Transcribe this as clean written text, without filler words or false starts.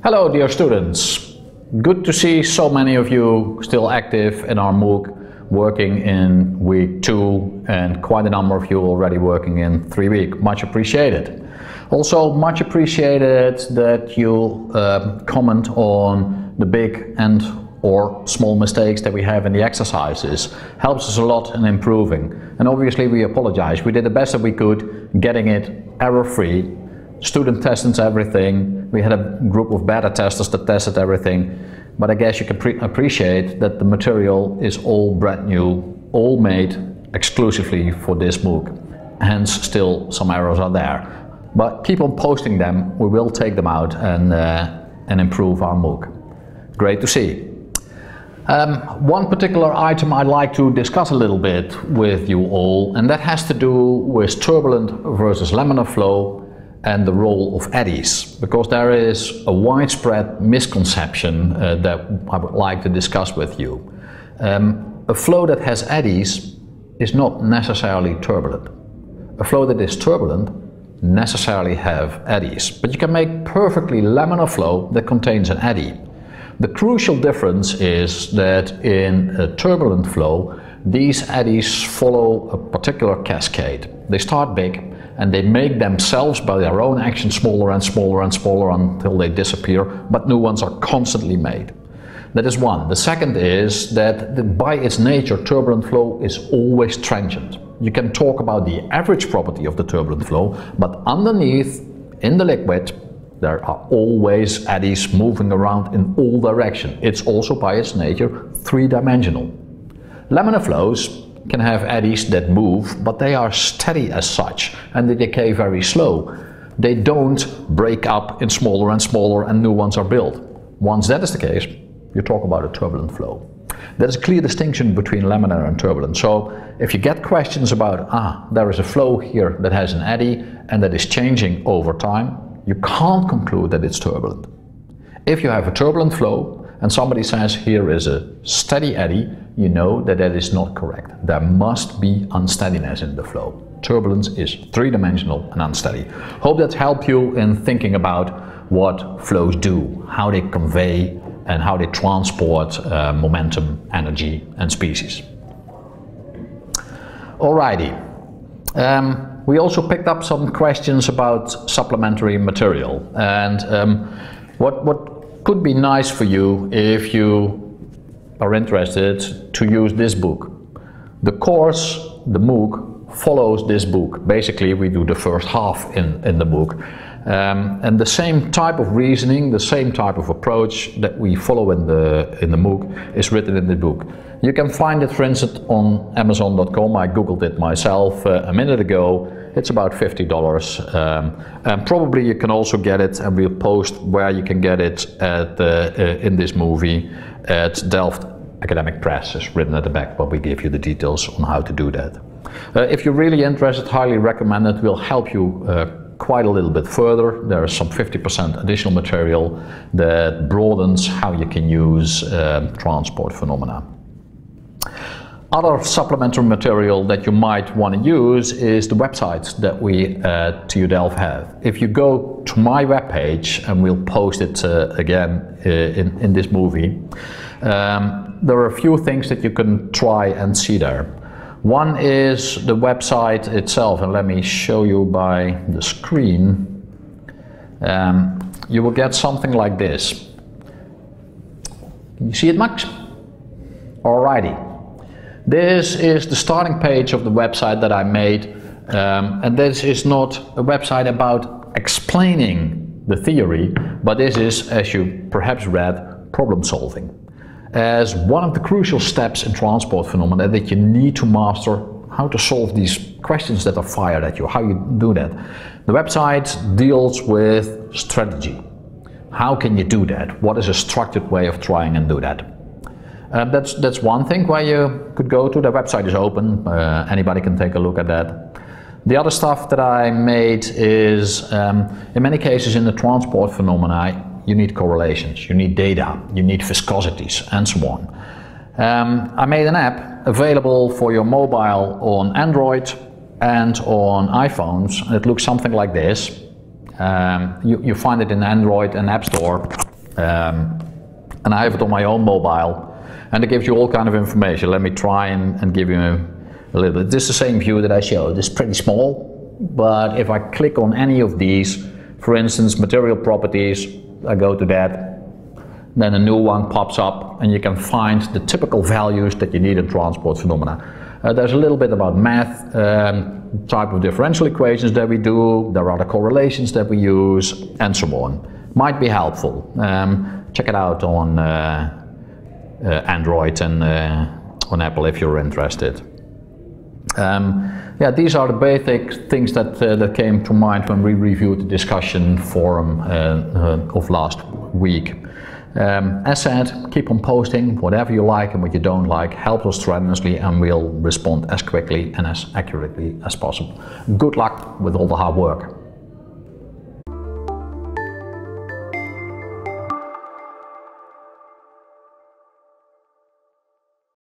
Hello dear students, good to see so many of you still active in our MOOC, working in week 2 and quite a number of you already working in 3 weeks. Much appreciated. Also much appreciated that you comment on the big and or small mistakes that we have in the exercises. Helps us a lot in improving. And obviously we apologize. We did the best that we could, getting it error-free. Student tested everything. We had a group of beta testers that tested everything. But I guess you can appreciate that the material is all brand new, all made exclusively for this MOOC. Hence still some errors are there. But keep on posting them. We will take them out and improve our MOOC. Great to see. One particular item I'd like to discuss a little bit with you all, and that has to do with turbulent versus laminar flow and the role of eddies, because there is a widespread misconception that I would like to discuss with you. A flow that has eddies is not necessarily turbulent. A flow that is turbulent necessarily have eddies, but you can make perfectly laminar flow that contains an eddy. The crucial difference is that in a turbulent flow, these eddies follow a particular cascade. They start big and they make themselves by their own action smaller and smaller and smaller until they disappear, but new ones are constantly made. That is one. The second is that by its nature, turbulent flow is always transient. You can talk about the average property of the turbulent flow, but underneath, in the liquid, there are always eddies moving around in all directions. It's also by its nature three-dimensional. Laminar flows can have eddies that move, but they are steady as such and they decay very slow. They don't break up in smaller and smaller and new ones are built. Once that is the case, you talk about a turbulent flow. There's a clear distinction between laminar and turbulent. So if you get questions about, there is a flow here that has an eddy and that is changing over time, you can't conclude that it's turbulent. If you have a turbulent flow and somebody says here is a steady eddy, you know that that is not correct. There must be unsteadiness in the flow. Turbulence is three-dimensional and unsteady. Hope that helped you in thinking about what flows do, how they convey and how they transport momentum, energy and species. Alrighty. We also picked up some questions about supplementary material, and what could be nice for you if you are interested to use this book. The course, the MOOC, follows this book. Basically we do the first half in the MOOC. And the same type of reasoning, the same type of approach that we follow in the MOOC is written in the book. You can find it, for instance, on Amazon.com. I googled it myself a minute ago. It's about $50. And probably you can also get it, and we'll post where you can get it at in this movie at Delft Academic Press. It's written at the back, but we give you the details on how to do that. If you're really interested, highly recommend it. We'll help you quite a little bit further. There is some 50% additional material that broadens how you can use transport phenomena. Other supplementary material that you might want to use is the websites that we at TU Delft have. If you go to my webpage, and we'll post it again in this movie, there are a few things that you can try and see there. One is the website itself, and let me show you by the screen. You will get something like this. Can you see it, Max? Alrighty. This is the starting page of the website that I made, and this is not a website about explaining the theory, but this is, as you perhaps read, problem solving. As one of the crucial steps in transport phenomena that you need to master how to solve these questions that are fired at you, how you do that. The website deals with strategy. How can you do that? What is a structured way of trying and do that? That's one thing where you could go to. The website is open, anybody can take a look at that. The other stuff that I made is, in many cases in the transport phenomena, you need correlations, you need data, you need viscosities, and so on. I made an app available for your mobile on Android and on iPhones. It looks something like this. You find it in Android and App Store. and I have it on my own mobile, and it gives you all kind of information. Let me try and give you a little bit. This is the same view that I showed. It's pretty small, but if I click on any of these, for instance, material properties, I go to that, then a new one pops up, and you can find the typical values that you need in transport phenomena. There's a little bit about math, type of differential equations that we do, there are the correlations that we use, and so on. Might be helpful. Check it out on Android and on Apple if you're interested. Yeah, these are the basic things that came to mind when we reviewed the discussion forum of last week. As said, keep on posting whatever you like and what you don't like. Helps us tremendously, and we'll respond as quickly and as accurately as possible. Good luck with all the hard work.